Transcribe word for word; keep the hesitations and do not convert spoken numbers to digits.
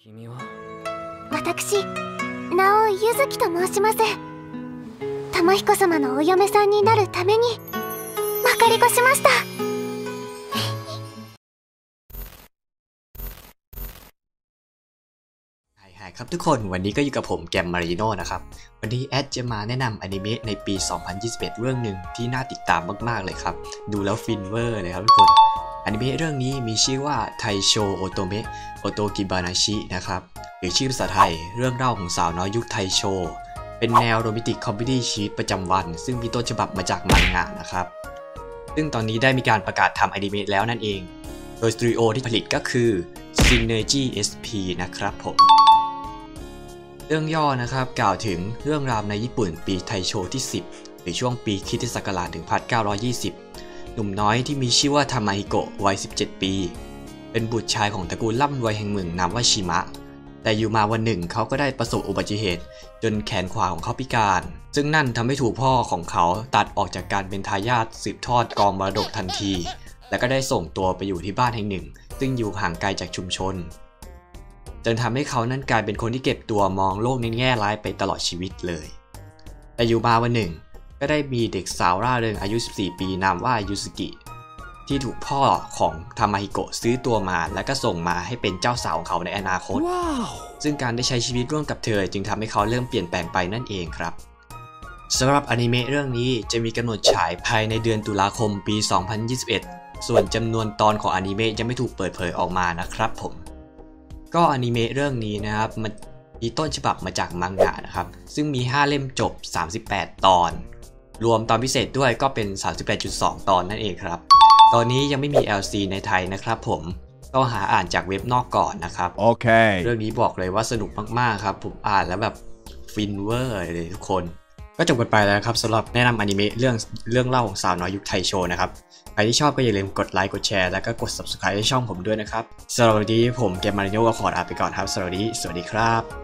私、名をゆずきと申します。玉彦様のお嫁さんになるためにまかり越しました。 ครับทุกคนวันนี้ก็อยู่กับผมแกมมาริโน่นะครับวันนี้แอดจะมาแนะนำอนิเมะในปี สองพันยี่สิบเอ็ด เรื่องหนึ่งที่น่าติดตามมากๆเลยครับดูแล้วฟินเวอร์เลยครับทุกคนอนิเมะเรื่องนี้มีชื่อว่าไทโชโอโตเมะโอโตกิบานาชินะครับหรือชื่อภาษาไทยเรื่องเล่าของสาวน้อยยุคไทโชเป็นแนวโรแมนติกคอมเมดี้ชีวิตประจำวันซึ่งมีต้นฉบับมาจากมังงะนะครับซึ่งตอนนี้ได้มีการประกาศทำอนิเมะแล้วนั่นเองโดยสตูดิโอที่ผลิตก็คือ Synergy เอส พี นะครับผมเรื่องย่อนะครับกล่าวถึงเรื่องราวในญี่ปุ่นปีไทโชที่สิบหรือช่วงปีคริสตศักราช หนึ่งพันเก้าร้อยยี่สิบ หนุ่มน้อยที่มีชื่อว่าทามาฮิโกะวัยสิบเจ็ดปีเป็นบุตรชายของตระกูลร่ำรวยแห่งเมืองนามว่าชิมะแต่อยู่มาวันหนึ่งเขาก็ได้ประสบอุบัติเหตุจนแขนขวาของเขาพิการซึ่งนั่นทำให้ถูกพ่อของเขาตัดออกจากการเป็นทายาทสืบทอดกองมรดกทันทีและก็ได้ส่งตัวไปอยู่ที่บ้านแห่งหนึ่งซึ่งอยู่ห่างไกลจากชุมชนจนทำให้เขานั้นกลายเป็นคนที่เก็บตัวมองโลกในแง่ร้ายไปตลอดชีวิตเลยแต่อยู่มาวันหนึ่งก็ได้มีเด็กสาวร่าเริงอายุสิบสี่ปีนามว่ายูสกิที่ถูกพ่อของทามาฮิโกะซื้อตัวมาและก็ส่งมาให้เป็นเจ้าสาวของเขาในอนาคต wow. ซึ่งการได้ใช้ชีวิตร่วมกับเธอจึงทำให้เขาเริ่มเปลี่ยนแปลงไปนั่นเองครับสำหรับอนิเมะเรื่องนี้จะมีกำหนดฉายภายในเดือนตุลาคมปี สองพันยี่สิบเอ็ด ส่วนจำนวนตอนของอนิเมะยังไม่ถูกเปิดเผยออกมานะครับผมก็อนิเมะเรื่องนี้นะครับมันมีต้นฉบับมาจากมังงะนะครับซึ่งมีห้าเล่มจบสามสิบแปดตอนรวมตอนพิเศษด้วยก็เป็น สามสิบแปดจุดสอง ตอนนั่นเองครับตอนนี้ยังไม่มี แอล ซี ในไทยนะครับผมต้องหาอ่านจากเว็บนอกก่อนนะครับโอเคเรื่องนี้บอกเลยว่าสนุกมากๆครับผมอ่านแล้วแบบฟินเวอร์เลยทุกคนก็จบกันไปแล้วครับสำหรับแนะนำอนิเมะเรื่องเรื่องเล่าของสาวน้อยยุคไทโชนะครับใครที่ชอบก็อย่าลืมกดไลค์กดแชร์แล้วก็กด ซับสไครบ์ ให้ช่องผมด้วยนะครับสำหรับวันนี้ผมแกมมาริโน่ก็ขอลาไปก่อนครับสวัสดีสวัสดีครับ